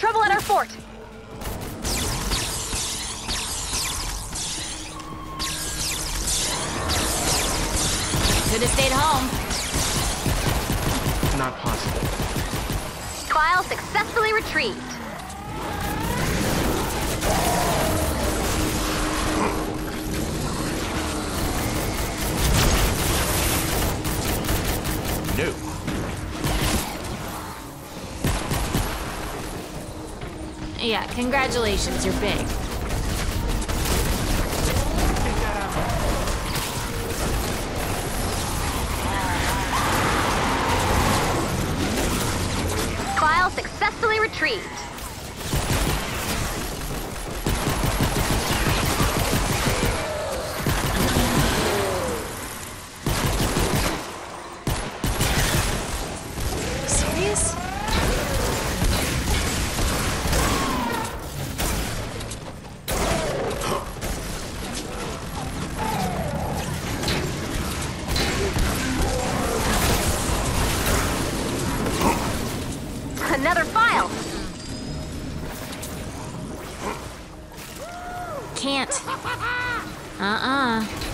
trouble at our fort. Could have stayed home. Not possible. File successfully retrieved. No. Yeah, congratulations, you're big. File successfully retrieved. Serious? Another file. Can't. Uh-uh.